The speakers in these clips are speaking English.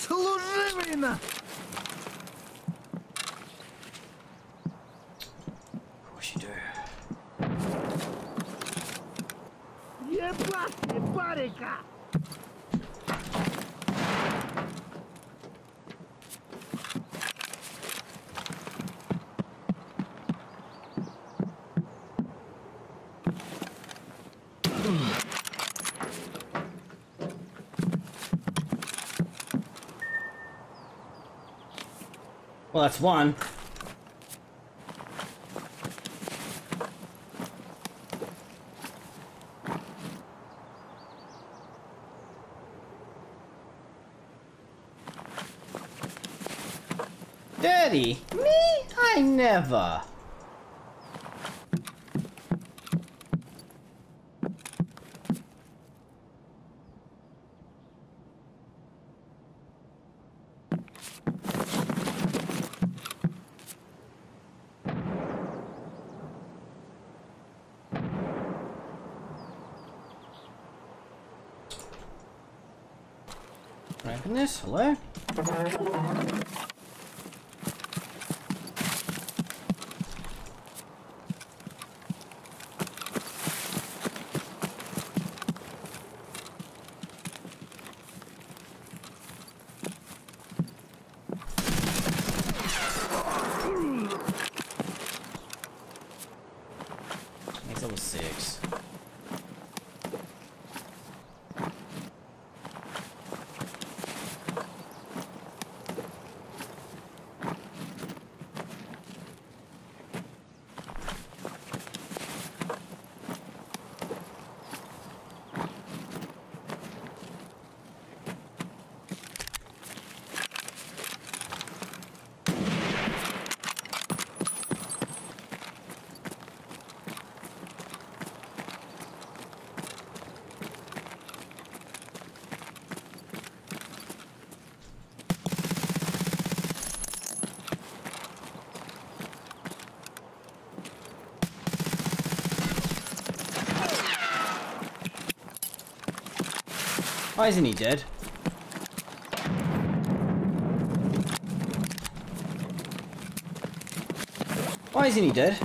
служивина! Of course you do. Ебать, барика! Well, that's one. Daddy? Me? I never. Open this. Hello? Makes level 6. Why isn't he dead? Why isn't he dead?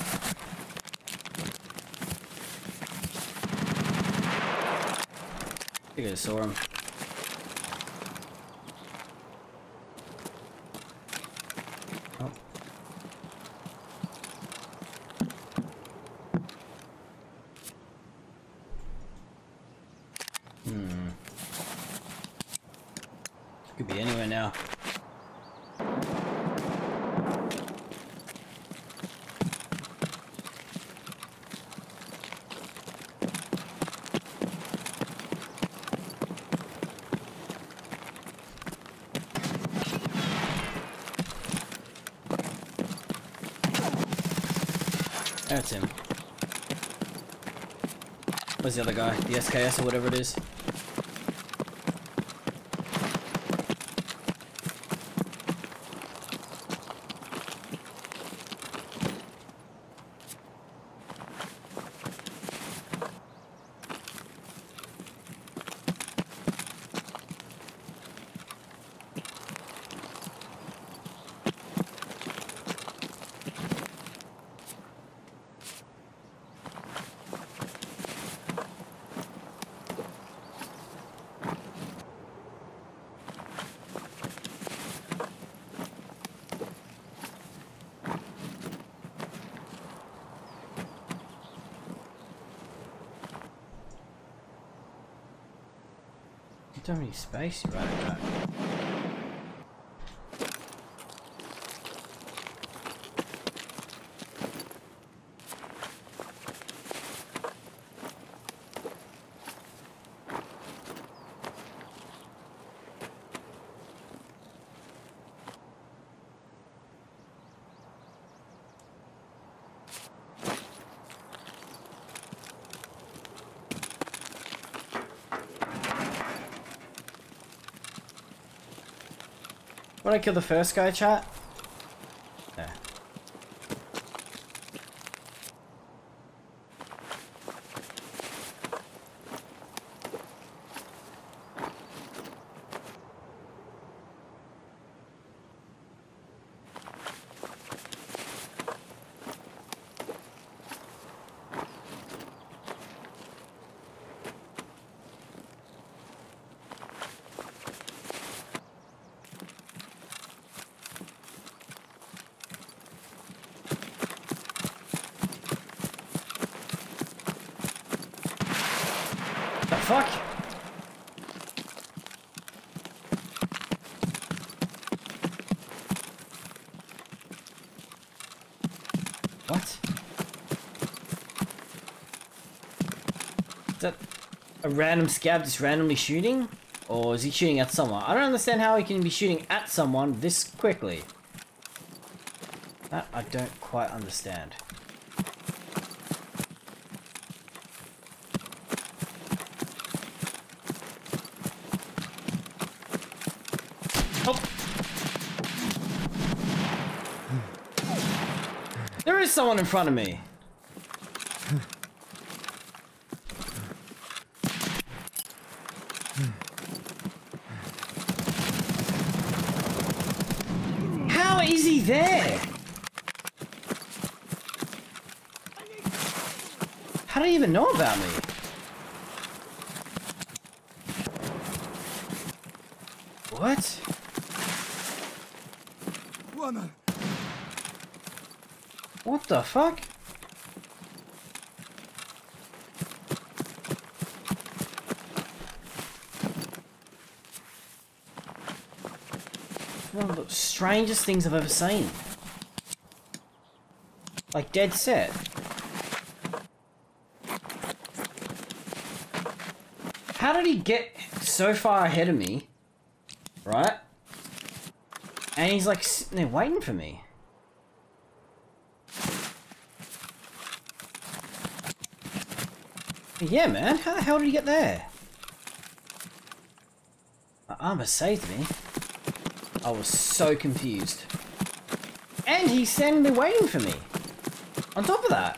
I think I just saw him. Oh. Could be anywhere now. That's him. Where's the other guy? The SKS or whatever it is? Don't have any space, right? Okay. When I kill the first guy, chat? There. What? Is that a random scab just randomly shooting? Or is he shooting at someone? I don't understand how he can be shooting at someone this quickly. That I don't quite understand. Oh! There is someone in front of me. How is he there? How do you even know about me? What? What the fuck? One of the strangest things I've ever seen. Like, dead set. How did he get so far ahead of me? Right? And he's like sitting there waiting for me. Yeah, man. How the hell did he get there? My armor saved me. I was so confused. And he's standing there waiting for me. On top of that.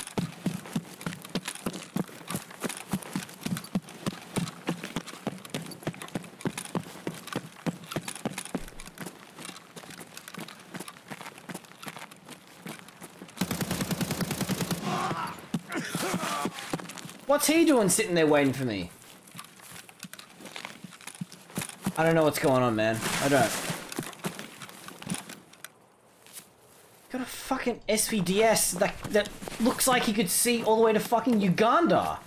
What's he doing sitting there waiting for me? I don't know what's going on, man. I don't. Got a fucking SVDS that looks like he could see all the way to fucking Uganda.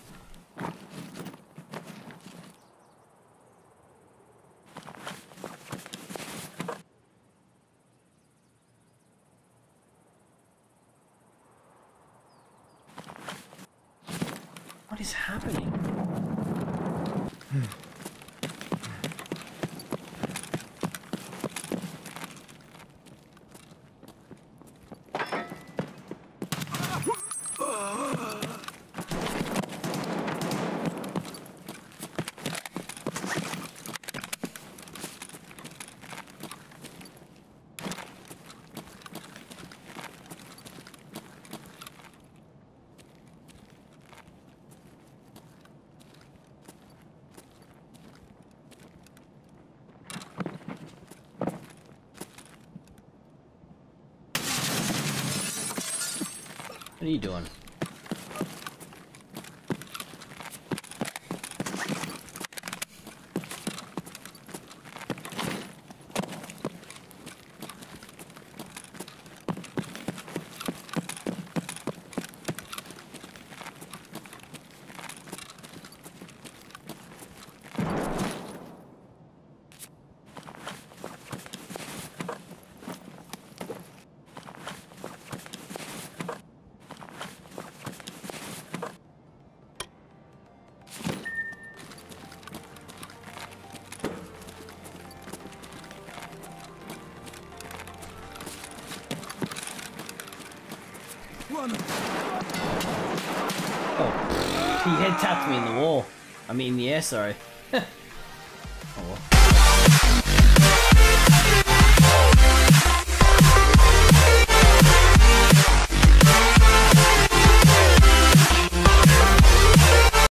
What is happening? What are you doing? Oh, he head tapped me in the wall. I mean in the air, sorry.